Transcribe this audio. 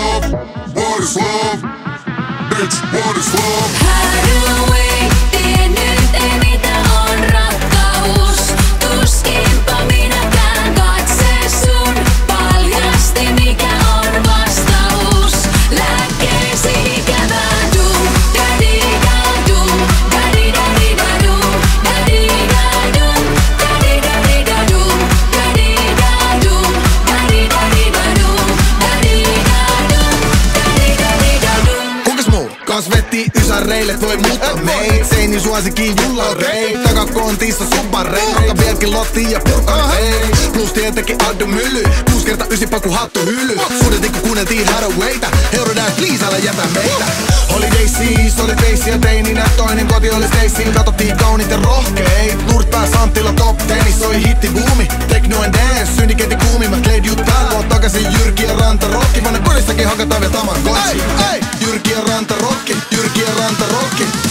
love? What is love? Bitch, what is love? Hathaway, tien nyt ei mitä on rakkaus. Tuskinpa minäkään katse sun. Paljasti mikä on vastaus. Lääkkeesi ikävään dum, dadidadum, dadidadidadum, dadidadum, dadidadidadum, dadidadum, dadidadidadum, dadidadum, dadidadidadum. Kukas muu? Kasvetti ysäreille toi muuttaa meit. Seinin suosikin jullarei. Takakontissa subbarei. Nokka vieläkin lotti ja purkarei. Plus tietenkin Addo Myly. 6 kertaa 9 paku hattu hyly. Suudetin kun kuunneltiin Hathawayta. Eurodance please älä jätä meitä. Holiday siis oli Daisy ja teininä. Toinen koti oli Stacy. Katsottiin kaunit ja rohkeit. Nurtpää Santtila top 10. Soi hitti buumi. Techno and dance. Syndikeetti kuumimmat leid jut päällä. Oot takaisin Jyrki ja Ranta Rokki. Vanne kodissakin hakataan vielä Tamagotchi. Jyrki ja Ranta Rokki. Jyrki ja Ranta Rokki.